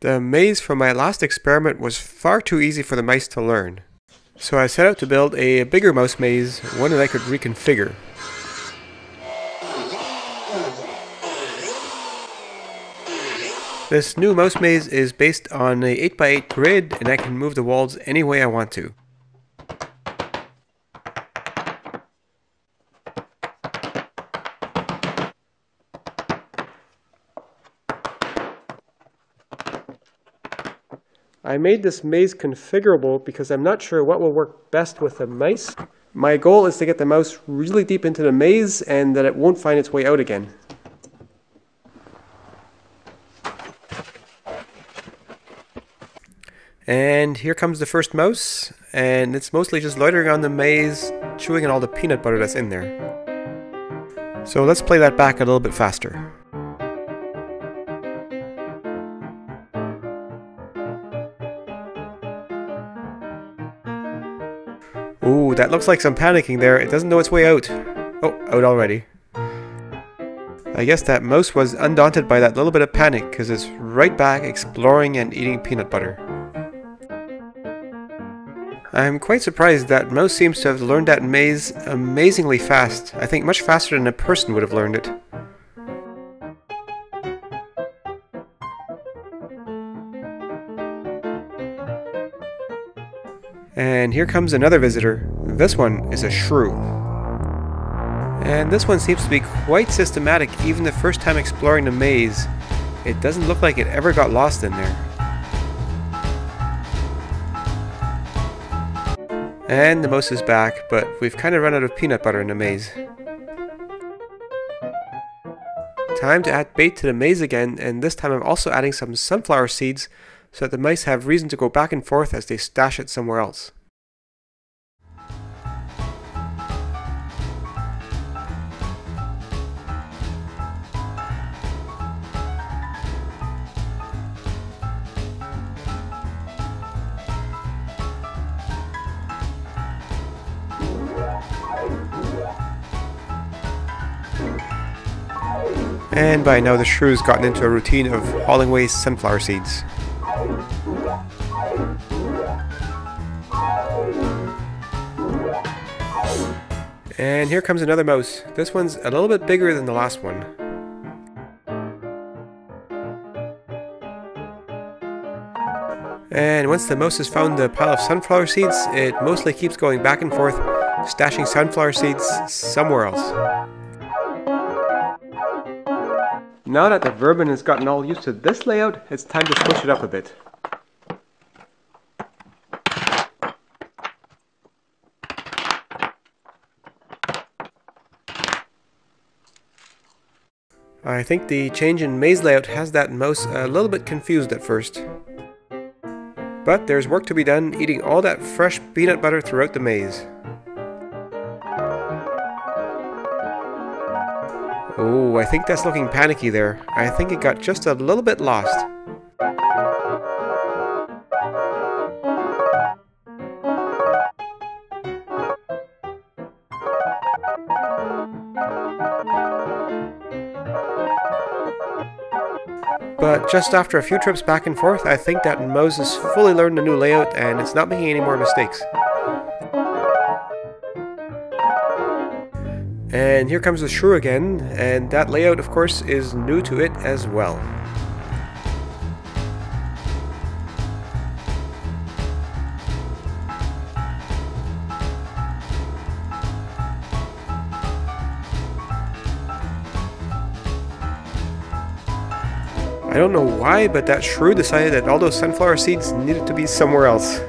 The maze from my last experiment was far too easy for the mice to learn. So I set out to build a bigger mouse maze, one that I could reconfigure. This new mouse maze is based on a 8x8 grid, and I can move the walls any way I want to. I made this maze configurable because I'm not sure what will work best with the mice. My goal is to get the mouse really deep into the maze and that it won't find its way out again. And here comes the first mouse, and it's mostly just loitering on the maze, chewing on all the peanut butter that's in there. So let's play that back a little bit faster. Ooh, that looks like some panicking there. It doesn't know its way out. Oh, out already. I guess that mouse was undaunted by that little bit of panic, because it's right back exploring and eating peanut butter. I'm quite surprised that mouse seems to have learned that maze amazingly fast. I think much faster than a person would have learned it. And here comes another visitor. This one is a shrew. And this one seems to be quite systematic even the first time exploring the maze. It doesn't look like it ever got lost in there. And the mouse is back, but we've kind of run out of peanut butter in the maze. Time to add bait to the maze again, and this time I'm also adding some sunflower seeds so that the mice have reason to go back and forth as they stash it somewhere else. And by now the shrew's gotten into a routine of hauling away sunflower seeds. And here comes another mouse. This one's a little bit bigger than the last one. And once the mouse has found the pile of sunflower seeds, it mostly keeps going back and forth, stashing sunflower seeds somewhere else. Now that the vermin has gotten all used to this layout, it's time to switch it up a bit. I think the change in maze layout has that mouse a little bit confused at first. But there's work to be done eating all that fresh peanut butter throughout the maze. Oh, I think that's looking panicky there. I think it got just a little bit lost. But just after a few trips back and forth, I think that mouse has fully learned the new layout and it's not making any more mistakes. And here comes the shrew again, and that layout of course is new to it as well. I don't know why, but that shrew decided that all those sunflower seeds needed to be somewhere else.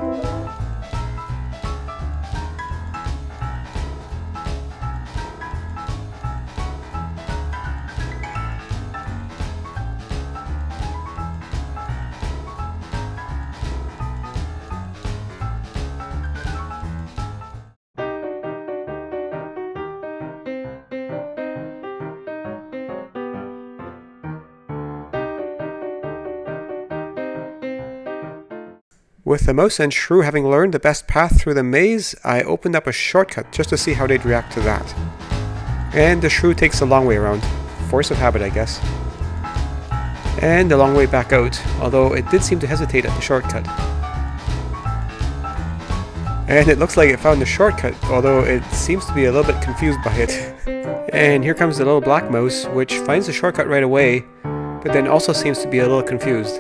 With the mouse and shrew having learned the best path through the maze, I opened up a shortcut just to see how they'd react to that. And the shrew takes the long way around. Force of habit, I guess. and a long way back out, although it did seem to hesitate at the shortcut. And it looks like it found the shortcut, although it seems to be a little bit confused by it. And here comes the little black mouse, which finds the shortcut right away, but then also seems to be a little confused.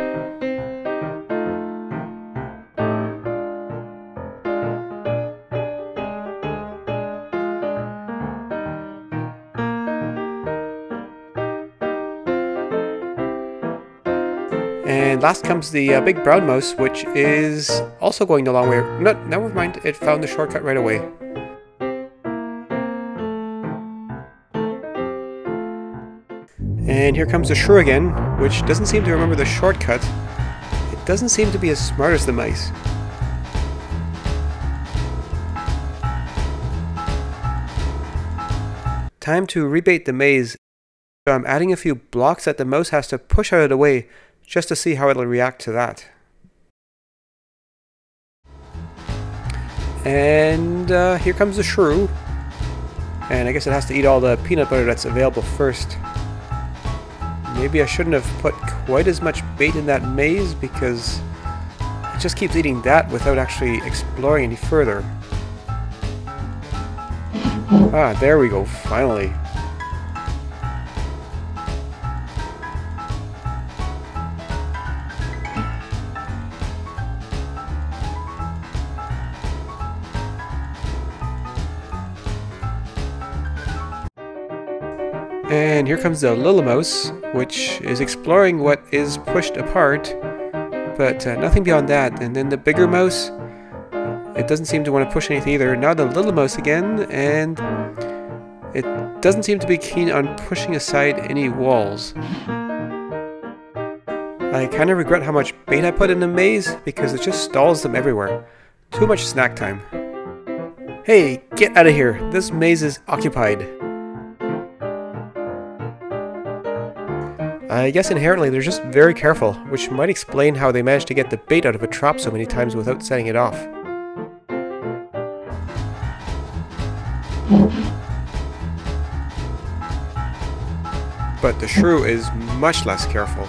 And last comes the big brown mouse, which is also going the long way. No, never mind, it found the shortcut right away. And here comes the shrew again, which doesn't seem to remember the shortcut. It doesn't seem to be as smart as the mice. Time to rebait the maze. So I'm adding a few blocks that the mouse has to push out of the way, just to see how it'll react to that. And here comes the shrew. And I guess it has to eat all the peanut butter that's available first. Maybe I shouldn't have put quite as much bait in that maze, because it just keeps eating that without actually exploring any further. Ah, there we go, finally. And here comes the little mouse, which is exploring what is pushed apart, but nothing beyond that. And then the bigger mouse, it doesn't seem to want to push anything either. Now the little mouse again, and it doesn't seem to be keen on pushing aside any walls. I kind of regret how much bait I put in the maze, because it just stalls them everywhere. Too much snack time. Hey, get out of here! This maze is occupied. I guess inherently they're just very careful, which might explain how they managed to get the bait out of a trap so many times without setting it off. But the shrew is much less careful.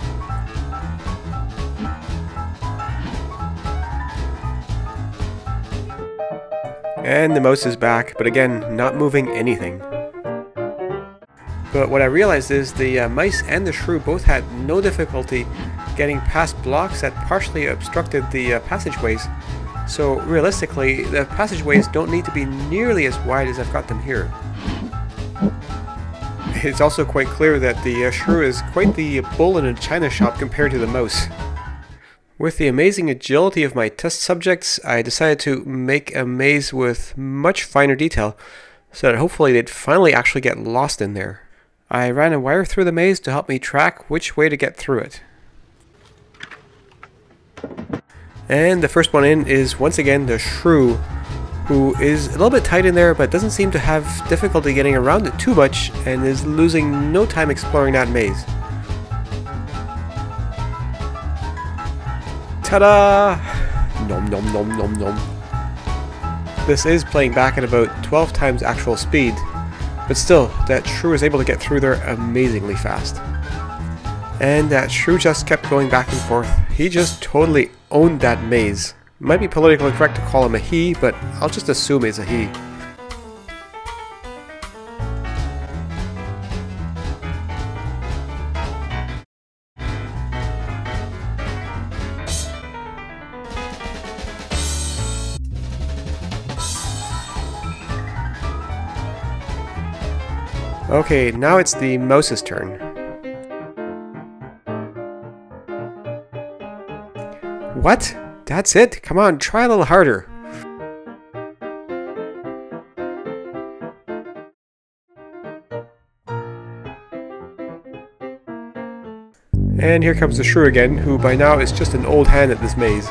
And the mouse is back, but again, not moving anything. But what I realized is the mice and the shrew both had no difficulty getting past blocks that partially obstructed the passageways. So realistically, the passageways don't need to be nearly as wide as I've got them here. It's also quite clear that the shrew is quite the bull in a china shop compared to the mouse. With the amazing agility of my test subjects, I decided to make a maze with much finer detail, so that hopefully they'd finally actually get lost in there. I ran a wire through the maze to help me track which way to get through it. And the first one in is once again the shrew, who is a little bit tight in there but doesn't seem to have difficulty getting around it too much and is losing no time exploring that maze. Ta-da! Nom nom nom nom nom. This is playing back at about 12 times actual speed. But still, that shrew is able to get through there amazingly fast. And that shrew just kept going back and forth. He just totally owned that maze. It might be politically correct to call him a he, but I'll just assume he's a he. Okay, now it's the mouse's turn. What? That's it? Come on, try a little harder. And here comes the shrew again, who by now is just an old hand at this maze.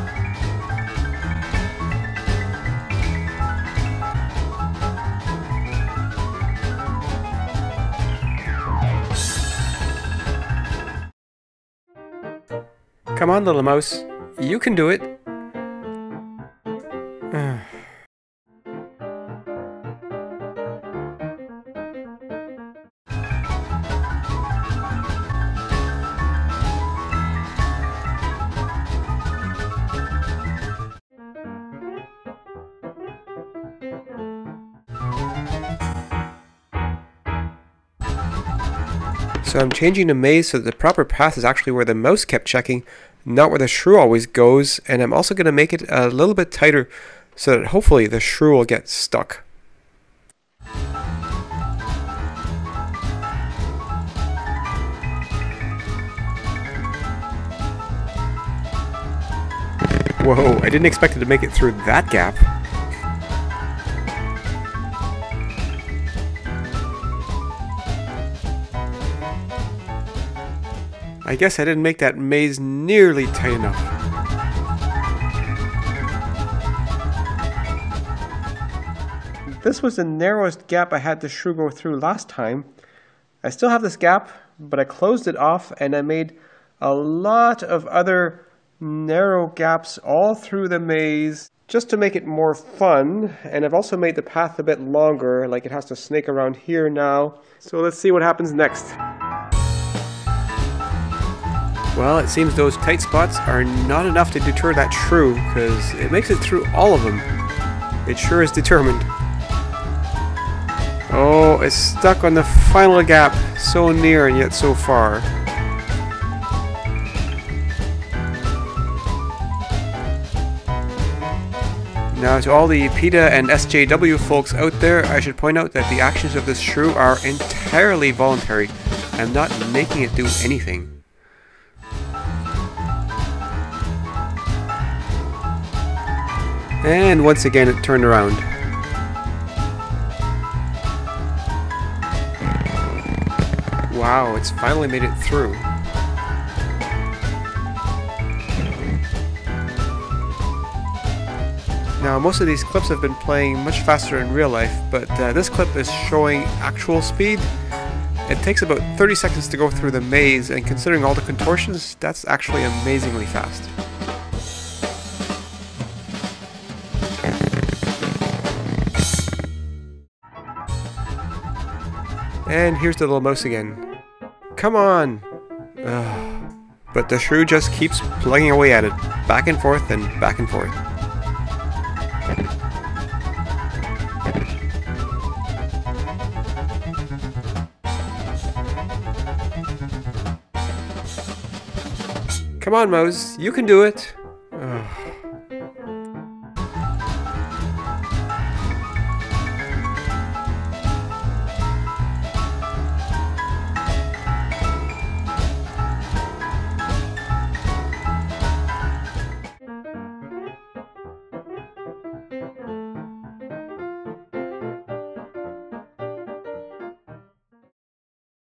Come on, little mouse. You can do it. So I'm changing the maze so that the proper path is actually where the mouse kept checking, not where the shrew always goes, and I'm also going to make it a little bit tighter so that hopefully the shrew will get stuck. Whoa, I didn't expect it to make it through that gap. I guess I didn't make that maze nearly tight enough. This was the narrowest gap I had the shrew go through last time. I still have this gap, but I closed it off and I made a lot of other narrow gaps all through the maze just to make it more fun. And I've also made the path a bit longer, like it has to snake around here now. So let's see what happens next. Well, it seems those tight spots are not enough to deter that shrew, because it makes it through all of them. It sure is determined. Oh, it's stuck on the final gap, so near and yet so far. Now, to all the PETA and SJW folks out there, I should point out that the actions of this shrew are entirely voluntary. I'm not making it do anything. And once again it turned around. Wow, it's finally made it through. Now, most of these clips have been playing much faster in real life, but this clip is showing actual speed. It takes about 30 seconds to go through the maze, and considering all the contortions, that's actually amazingly fast. And here's the little mouse again. Come on! Ugh. But the shrew just keeps plugging away at it, back and forth and back and forth. Come on, mouse, you can do it! Ugh.